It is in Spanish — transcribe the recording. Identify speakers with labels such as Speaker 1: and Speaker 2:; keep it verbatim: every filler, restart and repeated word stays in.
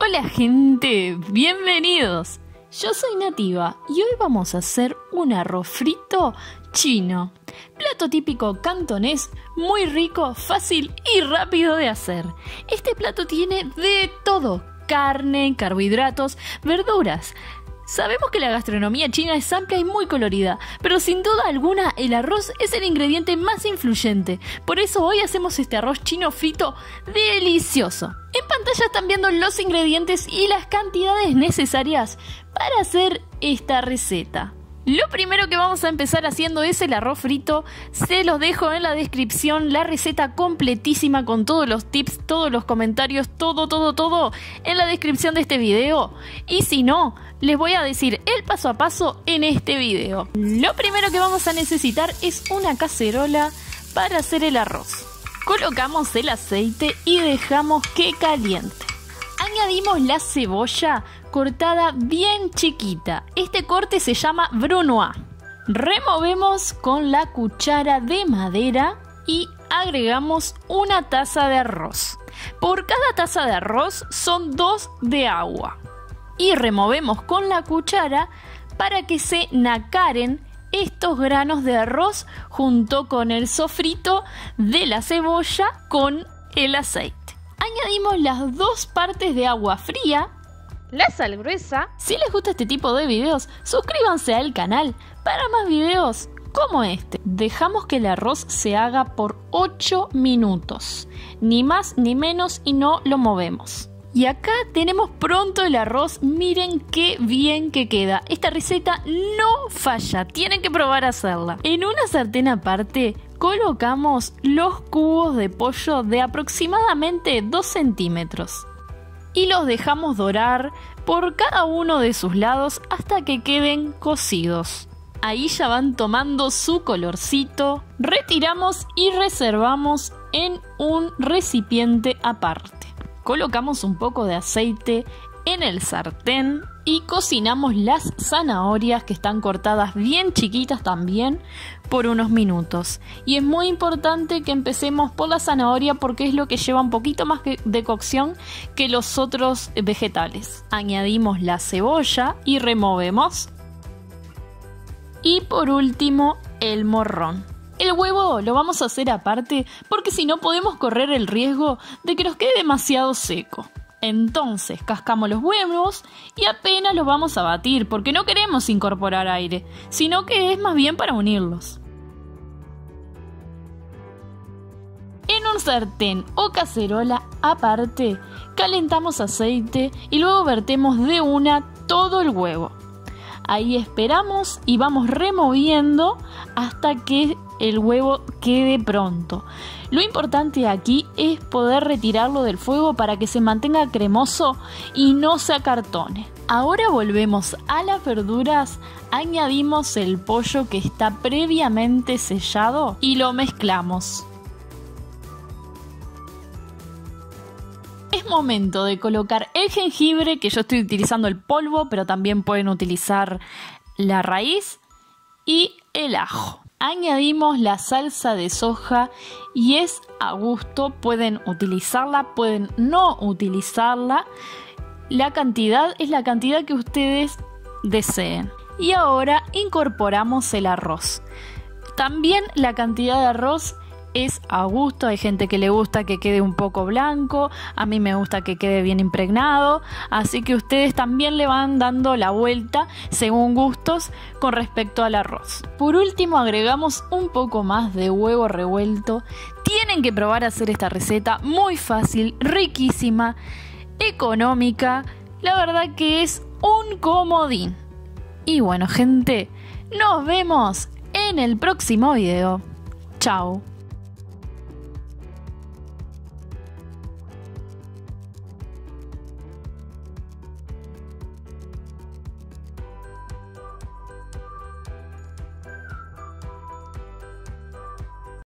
Speaker 1: Hola gente, bienvenidos. Yo soy Nativa y hoy vamos a hacer un arroz frito chino. Plato típico cantonés, muy rico, fácil y rápido de hacer. Este plato tiene de todo: carne, carbohidratos, verduras. Sabemos que la gastronomía china es amplia y muy colorida, pero sin duda alguna el arroz es el ingrediente más influyente. Por eso hoy hacemos este arroz chino frito delicioso. En pantalla están viendo los ingredientes y las cantidades necesarias para hacer esta receta. Lo primero que vamos a empezar haciendo es el arroz frito. Se los dejo en la descripción la receta completísima con todos los tips, todos los comentarios, todo, todo, todo en la descripción de este video. Y si no, les voy a decir el paso a paso en este video. Lo primero que vamos a necesitar es una cacerola para hacer el arroz. Colocamos el aceite y dejamos que caliente. Añadimos la cebolla cortada bien chiquita. Este corte se llama brunoise. Removemos con la cuchara de madera y agregamos una taza de arroz. Por cada taza de arroz son dos de agua. Y removemos con la cuchara para que se nacaren estos granos de arroz junto con el sofrito de la cebolla con el aceite. Añadimos las dos partes de agua fría, la sal gruesa. Si les gusta este tipo de videos, suscríbanse al canal para más videos como este. Dejamos que el arroz se haga por ocho minutos, ni más ni menos, y no lo movemos. Y acá tenemos pronto el arroz. Miren qué bien que queda. Esta receta no falla, tienen que probar a hacerla. En una sartén aparte colocamos los cubos de pollo de aproximadamente dos centímetros y los dejamos dorar por cada uno de sus lados hasta que queden cocidos. Ahí ya van tomando su colorcito. Retiramos y reservamos en un recipiente aparte. Colocamos un poco de aceite en el sartén y cocinamos las zanahorias, que están cortadas bien chiquitas también, por unos minutos. Y es muy importante que empecemos por la zanahoria porque es lo que lleva un poquito más de cocción que los otros vegetales. Añadimos la cebolla y removemos. Y por último, el morrón. El huevo lo vamos a hacer aparte porque si no podemos correr el riesgo de que nos quede demasiado seco. Entonces cascamos los huevos y apenas los vamos a batir porque no queremos incorporar aire, sino que es más bien para unirlos. En un sartén o cacerola aparte calentamos aceite y luego vertemos de una todo el huevo. Ahí esperamos y vamos removiendo hasta que el huevo quede pronto. Lo importante aquí es poder retirarlo del fuego para que se mantenga cremoso y no se acartone. Ahora volvemos a las verduras, añadimos el pollo que está previamente sellado y lo mezclamos. Es momento de colocar el jengibre, que yo estoy utilizando el polvo, pero también pueden utilizar la raíz, y el ajo. Añadimos la salsa de soja y es a gusto, pueden utilizarla, pueden no utilizarla. La cantidad es la cantidad que ustedes deseen. Y ahora incorporamos el arroz. También la cantidad de arroz es a gusto. Hay gente que le gusta que quede un poco blanco, a mí me gusta que quede bien impregnado, así que ustedes también le van dando la vuelta según gustos con respecto al arroz. Por último agregamos un poco más de huevo revuelto. Tienen que probar a hacer esta receta, muy fácil, riquísima, económica, la verdad que es un comodín. Y bueno gente, nos vemos en el próximo video. Chao.